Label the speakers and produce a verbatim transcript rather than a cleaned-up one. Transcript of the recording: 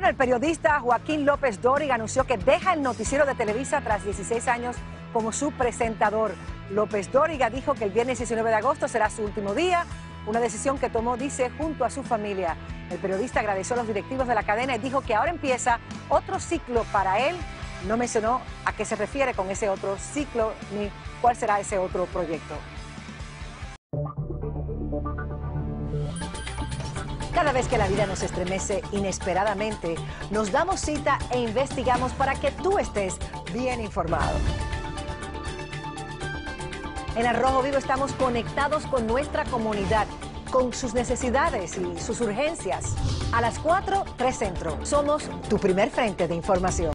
Speaker 1: Bueno, el periodista Joaquín López Dóriga anunció que deja el noticiero de Televisa tras dieciséis años como su presentador. López Dóriga dijo que el viernes diecinueve de agosto será su último día, una decisión que tomó, dice, junto a su familia. El periodista agradeció a los directivos de la cadena y dijo que ahora empieza otro ciclo para él. No mencionó a qué se refiere con ese otro ciclo ni cuál será ese otro proyecto. Cada vez que la vida nos estremece inesperadamente, nos damos cita e investigamos para que tú estés bien informado. En Al Rojo Vivo estamos conectados con nuestra comunidad, con sus necesidades y sus urgencias. A las cuatro, tres Centro. Somos tu primer frente de información.